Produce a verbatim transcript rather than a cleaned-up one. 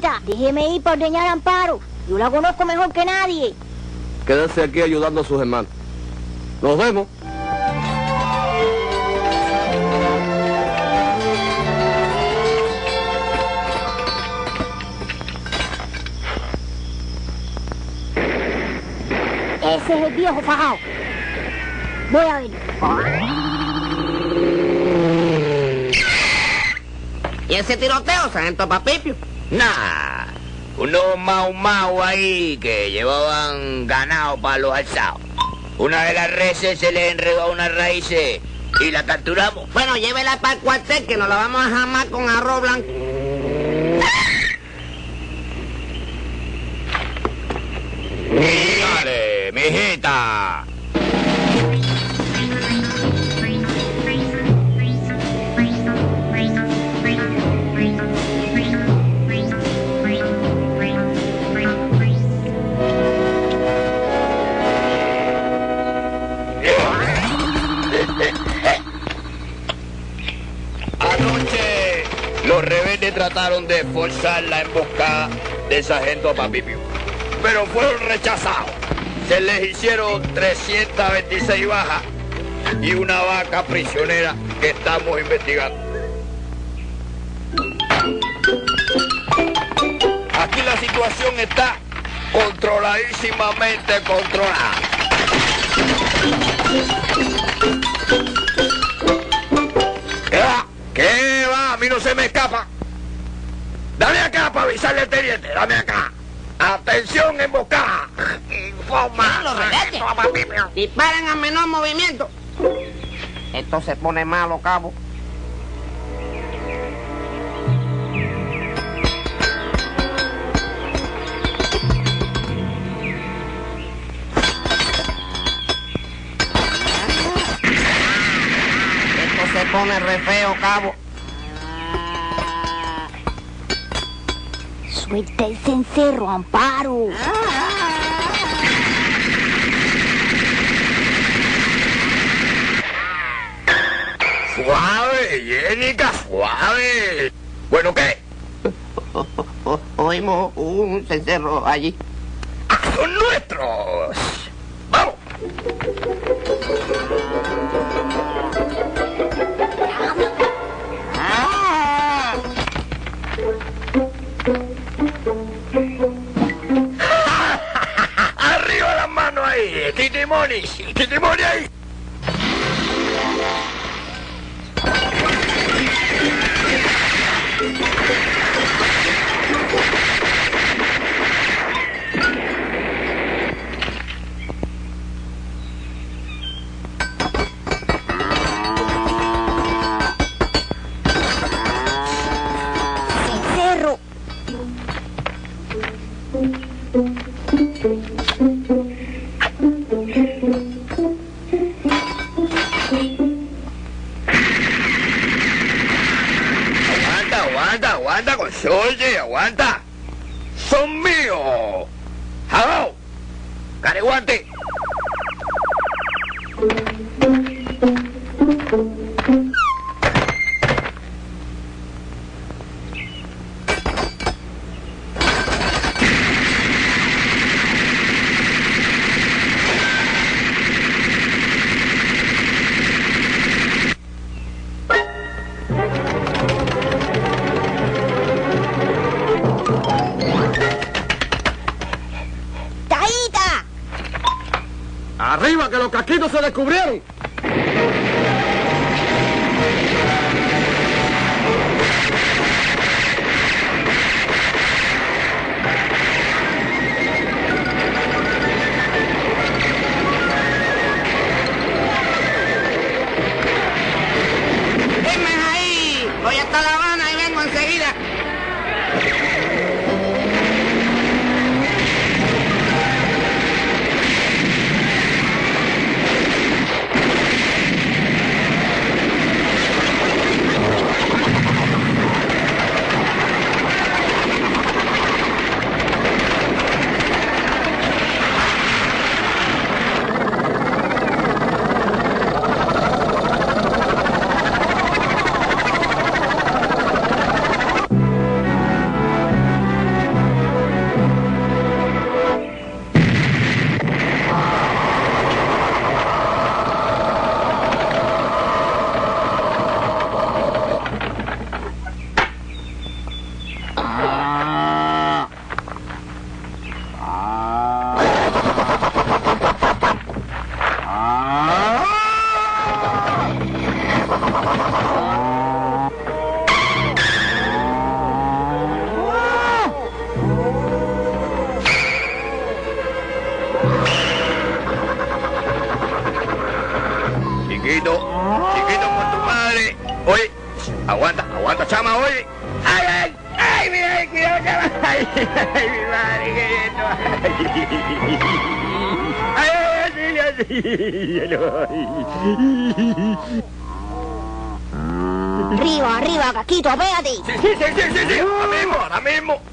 Tayita, déjeme ir para ordeñar a Amparo. Yo la conozco mejor que nadie. Quédese aquí ayudando a sus hermanos. Nos vemos. Ese es el viejo fajado. Voy a ver. ¿Y ese tiroteo, sargento Papipio? Nah, unos mau mau ahí que llevaban ganado para los alzados. Una de las reses se les enredó a unas raíces y la capturamos. Bueno, llévela para el cuartel que nos la vamos a jamar con arroz blanco. ¡Dale, mijita! Anoche los rebeldes trataron de forzar la emboscada del sargento Papipio, pero fueron rechazados. Se les hicieron trescientas veintiséis bajas y una vaca prisionera que estamos investigando. Aquí la situación está controladísimamente controlada. ¿Qué va? ¿Qué va? A mí no se me escapa. Dame acá para avisarle al teniente, dame acá. Atención emboscada. Informa. Los rebeldes disparan a menor movimiento. Esto se pone malo, cabo. Esto se pone re feo, cabo. Suelta el cencerro, Amparo. Suave, Jenica, suave. Bueno, ¿qué? O- o- Oímos un cencerro allí. ¡Ah, son nuestros! ¡Vamos! Ah. ¡Arriba las manos ahí! ¡Titimoni! ¡Titimoni ahí! Cencerro. Aguanta, aguanta, aguanta, consorte, aguanta. Son míos. ¡Jabao! ¡Careguante! Tayita. ¡Arriba, que los casquitos se descubrieron! ¡Dime ahí! Voy hasta La Habana y vengo enseguida. chiquito, chiquito con tu madre. Oye, aguanta, aguanta, chama, oye. Ay, ay, ay, mira, ay, cuidado, chama. Ay, ay, mi madre, qué esto. Ay, ay, así, así. Arriba, arriba, Caquito, apéate. Sí, sí, sí, sí, sí, sí, ahora mismo, ahora mismo.